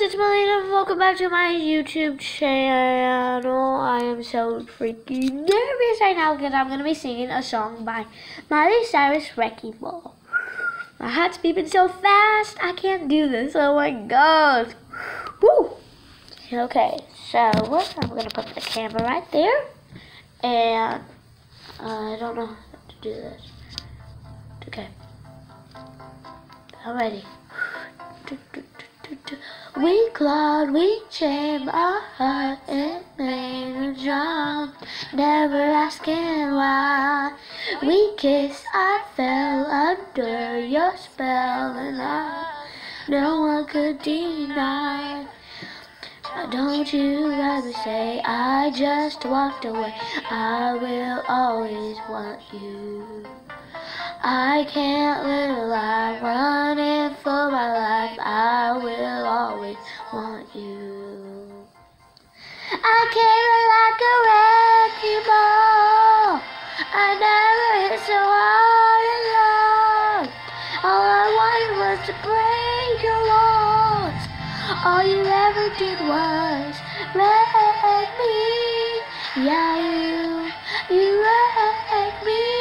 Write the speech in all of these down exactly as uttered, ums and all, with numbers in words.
it's Miley and welcome back to my YouTube channel. I am so freaking nervous right now because I'm going to be singing a song by Miley, Cyrus, Wrecking Ball. My heart's beating so fast, I can't do this. Oh my god. Woo! Okay, so I'm going to put the camera right there. And uh, I don't know how to do this. Okay. I'm ready. We clawed, we chained our heart and made her drunk, never asking why. We kissed, I fell under your spell, and I, no one could deny. Don't you ever say I just walked away, I will always want you. I can't live a life running for my life, I will always want you. I came like a wrecking ball, I never hit so hard and long. All I wanted was to break your walls, all you ever did was wreck me. Yeah, you, you wrecked me.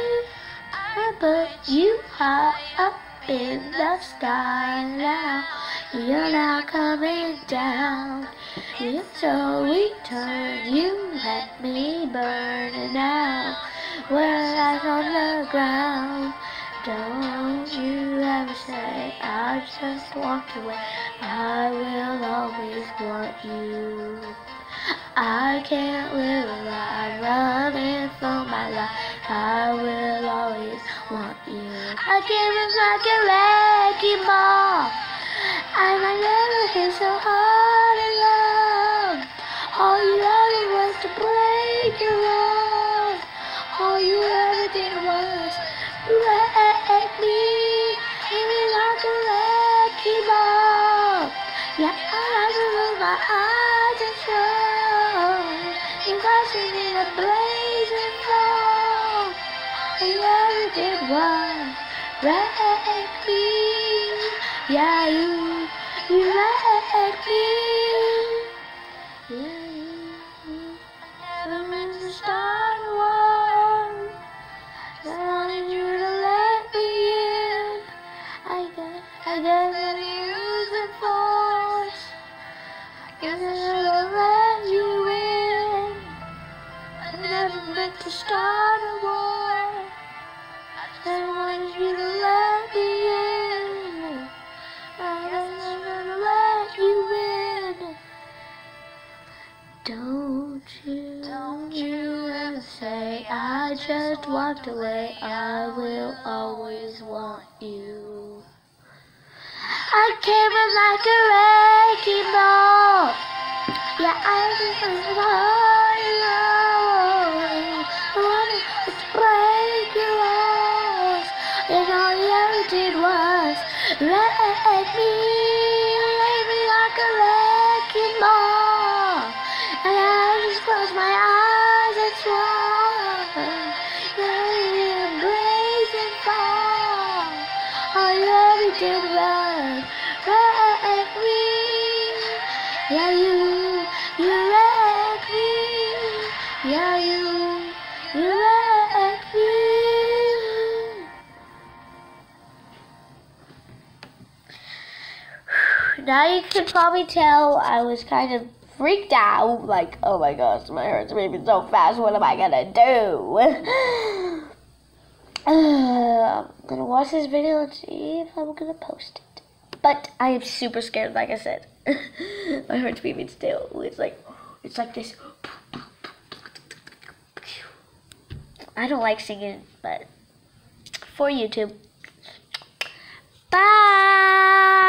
But you are up in the sky now, you're not coming down. Your soul returned, you let me burn, and now we're out on the ground. Don't you ever say I just walked away, I will always want you. I can't live a life running for my life, I will always want you. I came in like a wrecking ball, and I never hit so hard and long. All you ever was to break your walls, all you ever did was wreck me. Came in like a wrecking ball, yeah, I remove my eyes and show. You got me in a blazing fall, all you ever did was wreck me. Yeah, you, you wrecked me. Yeah, you, I never meant to start a war. I wanted you to let me in. I guess, I guess I used the force. Guess I should have let you in. I never meant to start a war. I wanted you to let me in. I never let you in. Don't you, don't you ever say I just walked away, I will always want you. I came in like a wrecking ball, yeah, I was hard alone. I wanted to break your walls, and all you ever did was wreck me. You laid me like a wrecking ball, and I just closed my eyes and swore. You're a blazing fall, all you ever did was wreck me. Yeah, you, you wrecked me. Yeah, you, you wrecked me. Now you can probably tell I was kind of freaked out. Like, oh my gosh, my heart's beating so fast. What am I gonna do? uh, I'm gonna watch this video and see if I'm gonna post it. But I am super scared, like I said. My heart's beating still. It's like, it's like this. I don't like singing, but for YouTube. Bye.